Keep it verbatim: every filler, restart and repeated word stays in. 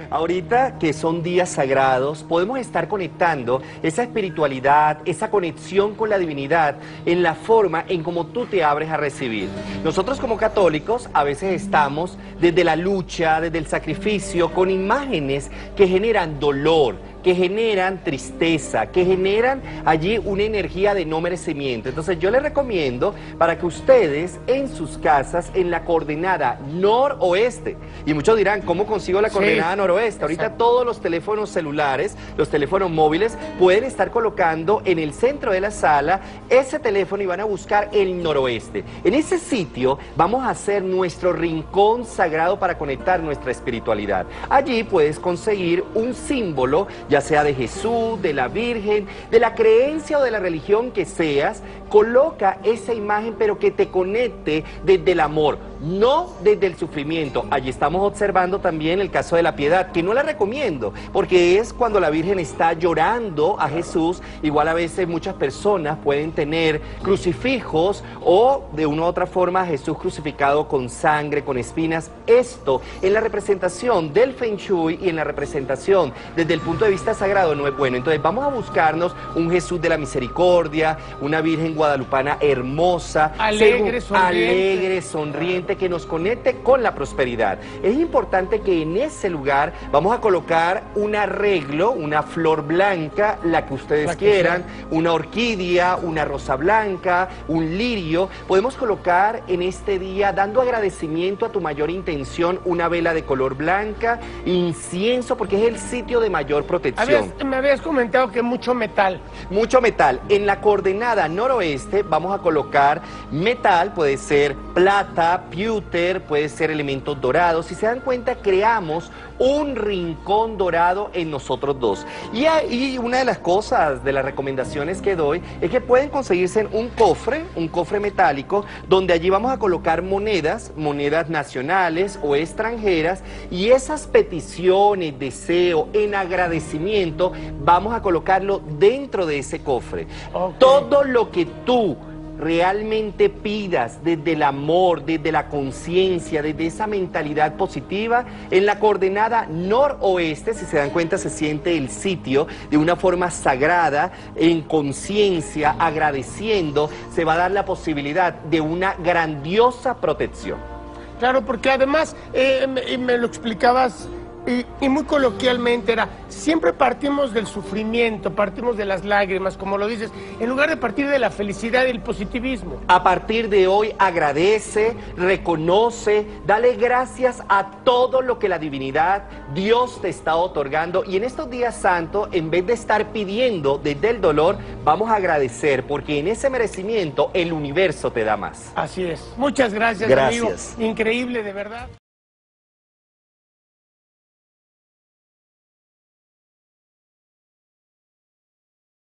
Ahorita que son días sagrados, podemos estar conectando esa espiritualidad, esa conexión con la divinidad en la forma en cómo tú te abres a recibir. Nosotros como católicos a veces estamos desde la lucha, desde el sacrificio, con imágenes que generan dolor, que generan tristeza, que generan allí una energía de no merecimiento. Entonces yo les recomiendo para que ustedes en sus casas, en la coordenada noroeste, y muchos dirán, ¿cómo consigo la coordenada sí. noroeste? Ahorita Exacto. todos los teléfonos celulares, los teléfonos móviles, pueden estar colocando en el centro de la sala ese teléfono y van a buscar el noroeste. En ese sitio vamos a hacer nuestro rincón sagrado para conectar nuestra espiritualidad. Allí puedes conseguir un símbolo, ya sea de Jesús, de la Virgen, de la creencia o de la religión que seas, coloca esa imagen pero que te conecte desde el amor, no desde el sufrimiento. Allí estamos observando también el caso de la piedad, que no la recomiendo, porque es cuando la Virgen está llorando a Jesús. Igual a veces muchas personas pueden tener crucifijos o de una u otra forma Jesús crucificado con sangre, con espinas. Esto en la representación del Feng Shui y en la representación desde el punto de vista sagrado no es bueno. Entonces vamos a buscarnos un Jesús de la Misericordia, una Virgen guadalupana hermosa, alegre, sonriente. alegre, sonriente, que nos conecte con la prosperidad. Es importante que en ese lugar vamos a colocar un arreglo, una flor blanca, la que ustedes la que quieran, sea. una orquídea, una rosa blanca, un lirio. Podemos colocar en este día, dando agradecimiento a tu mayor intención, una vela de color blanca, incienso, porque es el sitio de mayor protección. Habías, me habías comentado que mucho metal. Mucho metal. En la coordenada noroeste vamos a colocar metal, puede ser plata, pewter, puede ser elementos dorados. Si se dan cuenta, creamos un rincón dorado en nosotros dos. Y ahí una de las cosas, de las recomendaciones que doy, es que pueden conseguirse un cofre, un cofre metálico, donde allí vamos a colocar monedas, monedas nacionales o extranjeras, y esas peticiones, deseo, en agradecimiento, vamos a colocarlo dentro de ese cofre. Okay. Todo lo que tú realmente pidas desde el amor, desde la conciencia, desde esa mentalidad positiva, en la coordenada noroeste, si se dan cuenta, se siente el sitio de una forma sagrada, en conciencia, agradeciendo, se va a dar la posibilidad de una grandiosa protección. Claro, porque además, eh, me, me lo explicabas y, y muy coloquialmente, era, siempre partimos del sufrimiento, partimos de las lágrimas, como lo dices, en lugar de partir de la felicidad y el positivismo. A partir de hoy agradece, reconoce, dale gracias a todo lo que la divinidad, Dios te está otorgando, y en estos días santos, en vez de estar pidiendo desde el dolor, vamos a agradecer, porque en ese merecimiento el universo te da más. Así es. Muchas gracias, gracias. amigo. Increíble, de verdad.